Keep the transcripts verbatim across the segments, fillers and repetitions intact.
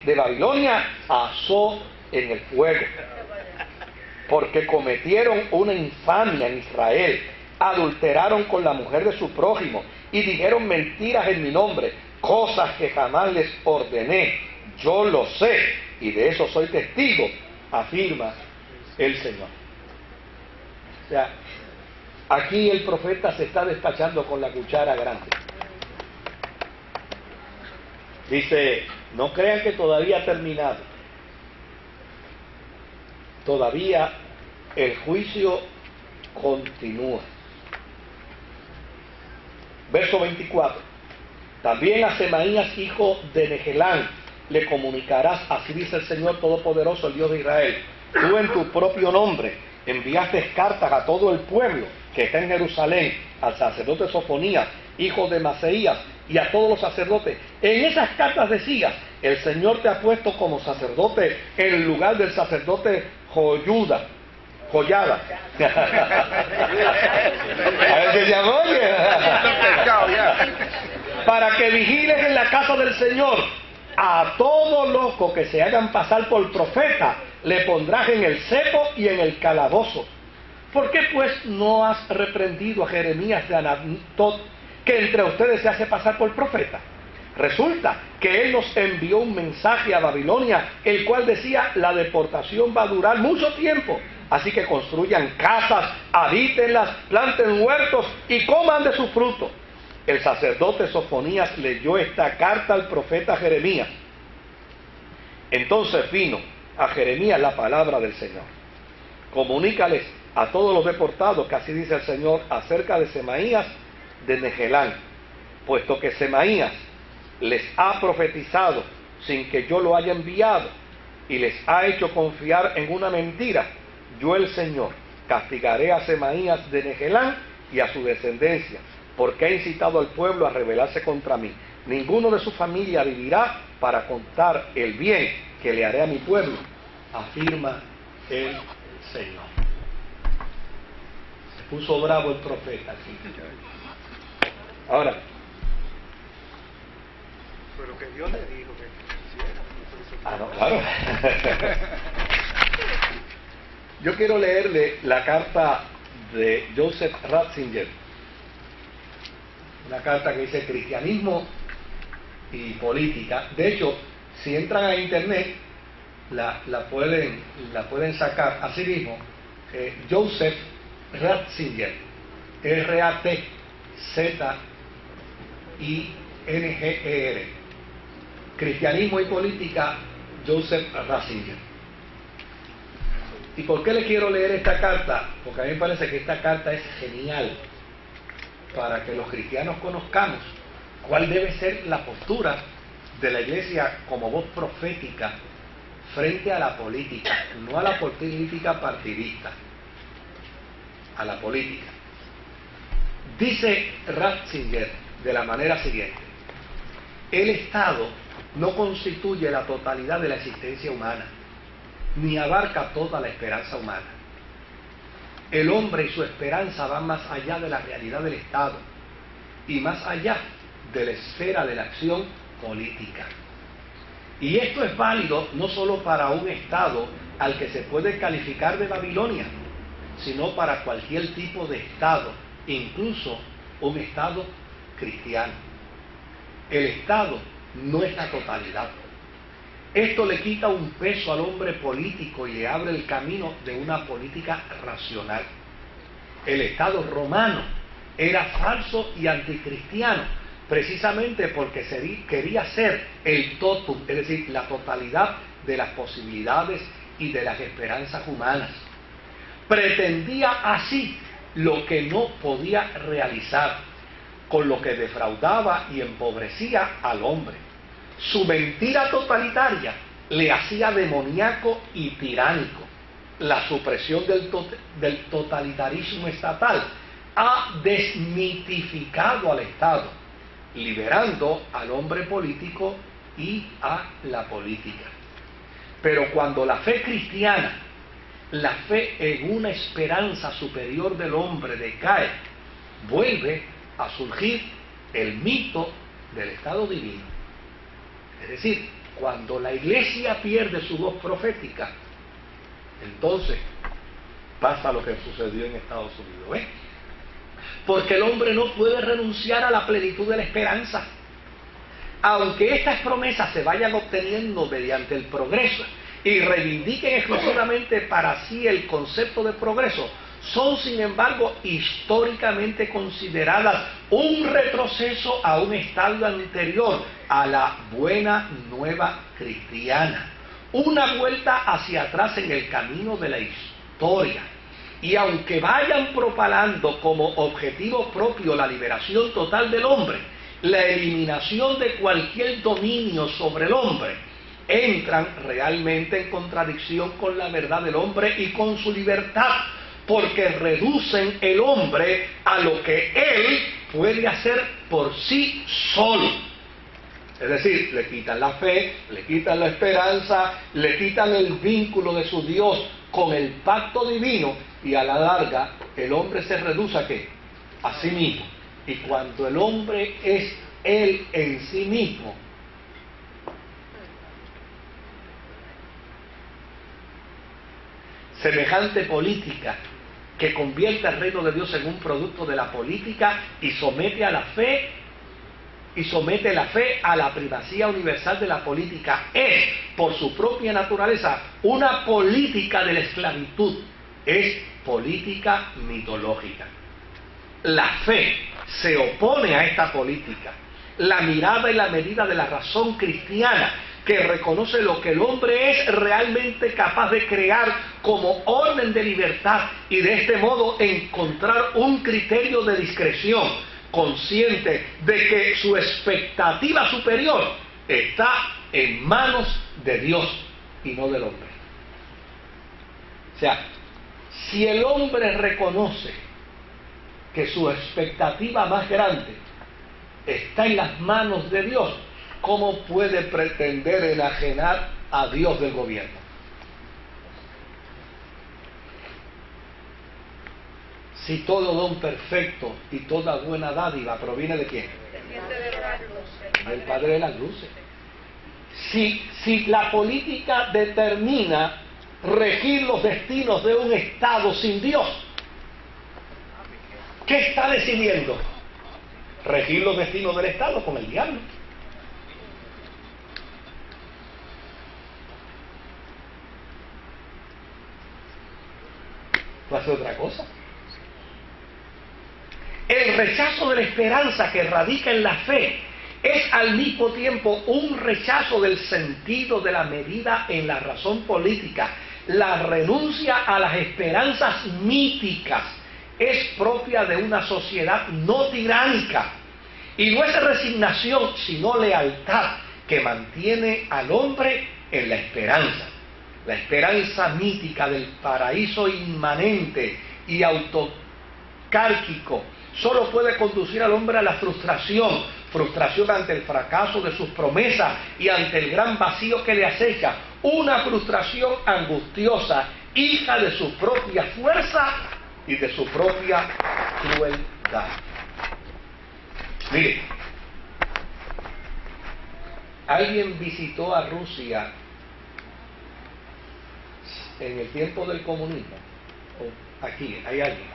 de Babilonia asó en el fuego, porque cometieron una infamia en Israel, adulteraron con la mujer de su prójimo y dijeron mentiras en mi nombre, cosas que jamás les ordené. Yo lo sé y de eso soy testigo, afirma el Señor. O sea, aquí el profeta se está despachando con la cuchara grande. Dice, no crean que todavía ha terminado. Todavía el juicio continúa. Verso veinticuatro. También a Semaías, hijo de Negelán, le comunicarás, así dice el Señor Todopoderoso, el Dios de Israel. Tú en tu propio nombre enviaste cartas a todo el pueblo que está en Jerusalén, al sacerdote Sofonías, hijo de Maseías, y a todos los sacerdotes. En esas cartas decías, el Señor te ha puesto como sacerdote en lugar del sacerdote Joyuda, Joyada. A ver si se oye. Para que vigiles en la casa del Señor. A todo loco que se hagan pasar por profeta, le pondrás en el cepo y en el calabozo. ¿Por qué pues no has reprendido a Jeremías de Anatot, que entre ustedes se hace pasar por profeta? Resulta que él nos envió un mensaje a Babilonia, el cual decía, la deportación va a durar mucho tiempo, así que construyan casas, habítenlas, planten huertos y coman de su fruto. El sacerdote Sofonías leyó esta carta al profeta Jeremías. Entonces vino a Jeremías la palabra del Señor. Comunícales a todos los deportados que así dice el Señor acerca de Semaías de Negelán, puesto que Semaías les ha profetizado sin que yo lo haya enviado y les ha hecho confiar en una mentira, yo el Señor castigaré a Semaías de Negelán y a su descendencia, porque ha incitado al pueblo a rebelarse contra mí. Ninguno de su familia vivirá para contar el bien que le haré a mi pueblo, afirma el Señor. Se puso bravo el profeta aquí. Ahora, pero que Dios le dijo que hiciera. Ah, no, claro. Yo quiero leerle la carta de Joseph Ratzinger, una carta que dice Cristianismo y Política. De hecho, si entran a internet, la, la, pueden, la pueden sacar así mismo. Eh, Joseph Ratzinger, R A T Z I N G E R, Cristianismo y Política, Joseph Ratzinger. ¿Y por qué le quiero leer esta carta? Porque a mí me parece que esta carta es genial para que los cristianos conozcamos cuál debe ser la postura de la iglesia como voz profética frente a la política, no a la política partidista, a la política. Dice Ratzinger de la manera siguiente: el Estado no constituye la totalidad de la existencia humana, ni abarca toda la esperanza humana. El hombre y su esperanza van más allá de la realidad del Estado y más allá de la esfera de la acción política. Y esto es válido no solo para un Estado al que se puede calificar de Babilonia, sino para cualquier tipo de Estado, incluso un Estado cristiano. El Estado no es la totalidad. Esto le quita un peso al hombre político y le abre el camino de una política racional. El Estado romano era falso y anticristiano, precisamente porque se quería ser el totum, es decir, la totalidad de las posibilidades y de las esperanzas humanas. Pretendía así lo que no podía realizar, con lo que defraudaba y empobrecía al hombre. Su mentira totalitaria le hacía demoníaco y tiránico. La supresión del, to del totalitarismo estatal ha desmitificado al Estado, liberando al hombre político y a la política. Pero cuando la fe cristiana, la fe en una esperanza superior del hombre decae, vuelve a surgir el mito del Estado divino. Es decir, Cuando la iglesia pierde su voz profética, entonces pasa lo que sucedió en Estados Unidos, ¿ves? Porque el hombre no puede renunciar a la plenitud de la esperanza. Aunque estas promesas se vayan obteniendo mediante el progreso y reivindiquen exclusivamente para sí el concepto de progreso, son sin embargo históricamente consideradas un retroceso a un estadio anterior a la buena nueva cristiana, una vuelta hacia atrás en el camino de la historia. Y aunque vayan propalando como objetivo propio la liberación total del hombre, la eliminación de cualquier dominio sobre el hombre, entran realmente en contradicción con la verdad del hombre y con su libertad, porque reducen el hombre a lo que él puede hacer por sí solo. Es decir, le quitan la fe, le quitan la esperanza, le quitan el vínculo de su Dios con el pacto divino, y a la larga el hombre se reduce a ¿qué? A sí mismo. Y cuando el hombre es él en sí mismo, semejante política que convierte al reino de Dios en un producto de la política y somete a la fe y somete la fe a la primacía universal de la política, es por su propia naturaleza una política de la esclavitud, es política mitológica. La fe se opone a esta política. La mirada y la medida de la razón cristiana, que reconoce lo que el hombre es realmente capaz de crear como orden de libertad y de este modo encontrar un criterio de discreción, consciente de que su expectativa superior está en manos de Dios y no del hombre. O sea, si el hombre reconoce que su expectativa más grande está en las manos de Dios, ¿cómo puede pretender enajenar a Dios del gobierno? Si todo don perfecto y toda buena dádiva proviene de ¿quién? Del Padre de las luces. Si, si la política determina regir los destinos de un Estado sin Dios, ¿qué está decidiendo? Regir los destinos del Estado con el diablo. ¿No hace otra cosa? El rechazo de la esperanza que radica en la fe es al mismo tiempo un rechazo del sentido de la medida en la razón política. La renuncia a las esperanzas míticas es propia de una sociedad no tiránica, y no es resignación sino lealtad que mantiene al hombre en la esperanza. La esperanza mítica del paraíso inmanente y autocárquico solo puede conducir al hombre a la frustración, frustración ante el fracaso de sus promesas y ante el gran vacío que le acecha, una frustración angustiosa, hija de su propia fuerza y de su propia crueldad. Mire, alguien visitó a Rusia en el tiempo del comunismo. Aquí, hay alguien.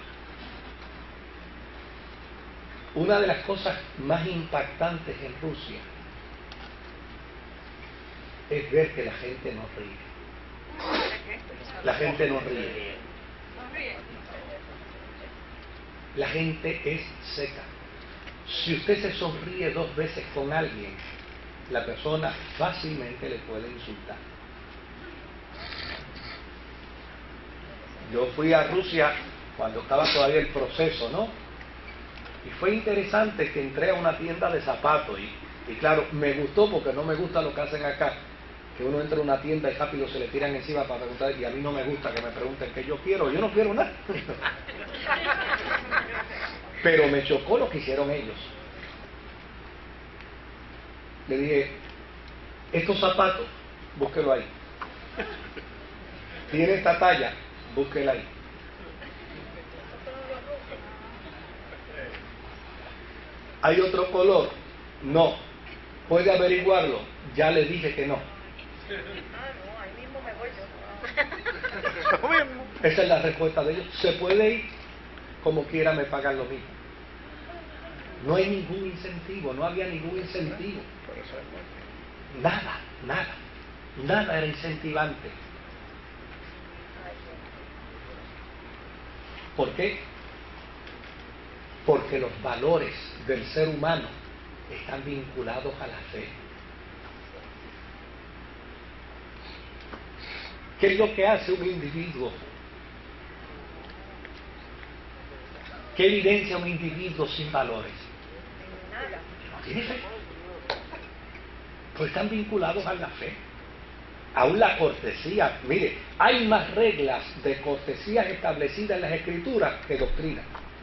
Una de las cosas más impactantes en Rusia es ver que la gente no ríe. La gente no ríe. La gente es seca. Si usted se sonríe dos veces con alguien, la persona fácilmente le puede insultar. Yo fui a Rusia cuando estaba todavía el proceso, ¿no? Y fue interesante que entré a una tienda de zapatos y, y claro, me gustó porque no me gusta lo que hacen acá, que uno entra a una tienda y rápido se le tiran encima para preguntar, y a mí no me gusta que me pregunten qué yo quiero, yo no quiero nada. Pero me chocó lo que hicieron ellos. Le dije, estos zapatos, búsquelo ahí. Tiene esta talla, búsquela ahí. ¿Hay otro color? No. ¿Puede averiguarlo? Ya le dije que no. Ah, no, ahí mismo me voy yo. Lo mismo. Esa es la respuesta de ellos. Se puede ir, como quiera me pagan lo mismo. No hay ningún incentivo, no había ningún incentivo. Nada, nada. Nada era incentivante. ¿Por qué? Porque los valores del ser humano están vinculados a la fe. ¿Qué es lo que hace un individuo? ¿Qué evidencia un individuo sin valores? Nada. No tiene fe. Pues están vinculados a la fe. Aún la cortesía. Mire, hay más reglas de cortesía establecidas en las Escrituras que doctrina.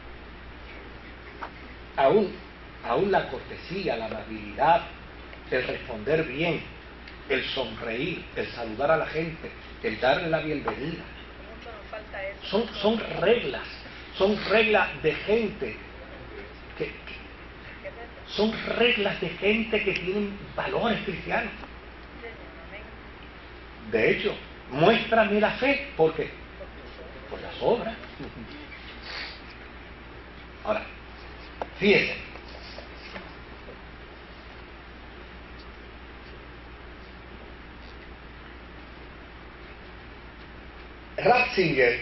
Aún, aún la cortesía, la amabilidad, el responder bien, el sonreír, el saludar a la gente, el darle la bienvenida. Mucho nos falta eso. Son, son reglas, son reglas de gente que, que- son reglas de gente que tienen valores cristianos. De hecho, muéstrame la fe, ¿por qué? Por las obras. Ahora, fíjense. Ratzinger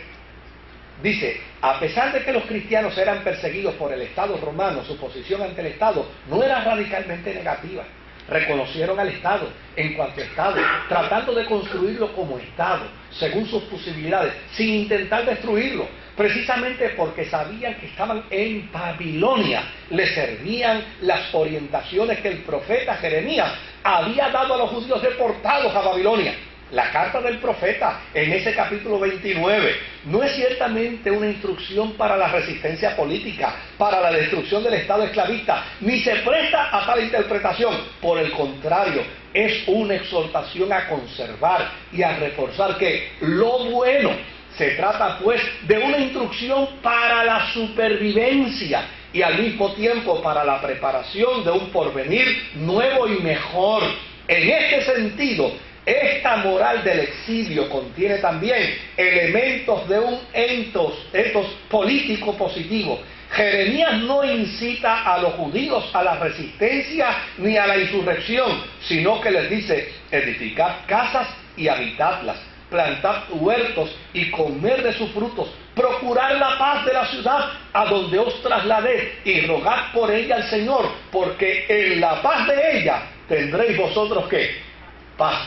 dice, a pesar de que los cristianos eran perseguidos por el Estado romano, su posición ante el Estado no era radicalmente negativa. Reconocieron al Estado en cuanto a Estado, tratando de construirlo como Estado, según sus posibilidades, sin intentar destruirlo, precisamente porque sabían que estaban en Babilonia. Les servían las orientaciones que el profeta Jeremías había dado a los judíos deportados a Babilonia. La carta del profeta en ese capítulo veintinueve no es ciertamente una instrucción para la resistencia política, para la destrucción del Estado esclavista, ni se presta a tal interpretación. Por el contrario, es una exhortación a conservar y a reforzar que lo bueno. Se trata pues de una instrucción para la supervivencia y al mismo tiempo para la preparación de un porvenir nuevo y mejor. En este sentido, esta moral del exilio contiene también elementos de un entos, etos político positivo. Jeremías no incita a los judíos a la resistencia ni a la insurrección, sino que les dice, edificad casas y habitadlas, plantad huertos y comer de sus frutos, procurad la paz de la ciudad a donde os trasladé y rogad por ella al Señor, porque en la paz de ella tendréis vosotros ¿qué? Paz.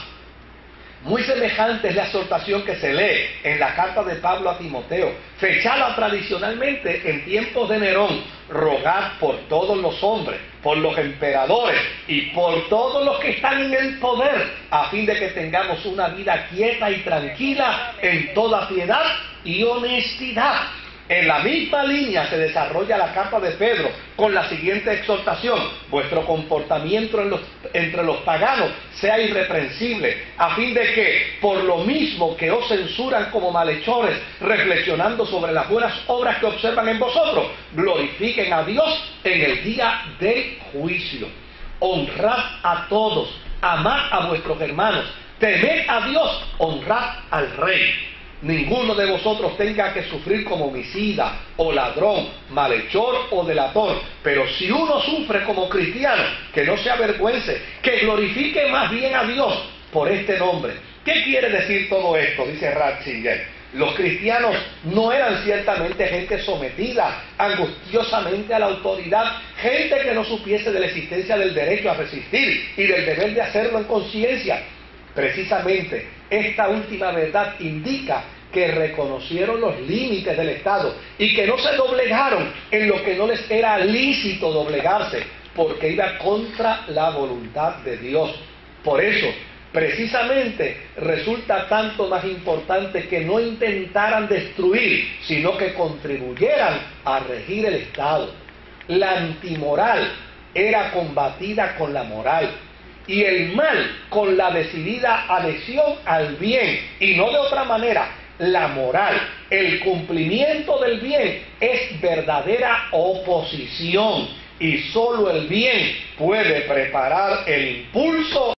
Muy semejante es la exhortación que se lee en la carta de Pablo a Timoteo, fechada tradicionalmente en tiempos de Nerón. Rogad por todos los hombres, por los emperadores y por todos los que están en el poder, a fin de que tengamos una vida quieta y tranquila en toda piedad y honestidad. En la misma línea se desarrolla la carta de Pedro con la siguiente exhortación: vuestro comportamiento en los, entre los paganos sea irreprensible, a fin de que, por lo mismo que os censuran como malhechores, reflexionando sobre las buenas obras que observan en vosotros, glorifiquen a Dios en el día del juicio. Honrad a todos, amad a vuestros hermanos, temed a Dios, honrad al Rey. Ninguno de vosotros tenga que sufrir como homicida, o ladrón, malhechor o delator. Pero si uno sufre como cristiano, que no se avergüence, que glorifique más bien a Dios por este nombre. ¿Qué quiere decir todo esto? Dice Ratzinger. Los cristianos no eran ciertamente gente sometida angustiosamente a la autoridad, gente que no supiese de la existencia del derecho a resistir y del deber de hacerlo en conciencia. Precisamente, esta última verdad indica que reconocieron los límites del Estado y que no se doblegaron en lo que no les era lícito doblegarse, porque iba contra la voluntad de Dios. Por eso, precisamente, resulta tanto más importante que no intentaran destruir, sino que contribuyeran a regir el Estado. La antimoral era combatida con la moral, y el mal con la decidida adhesión al bien, y no de otra manera. La moral, el cumplimiento del bien, es verdadera oposición, y solo el bien puede preparar el impulso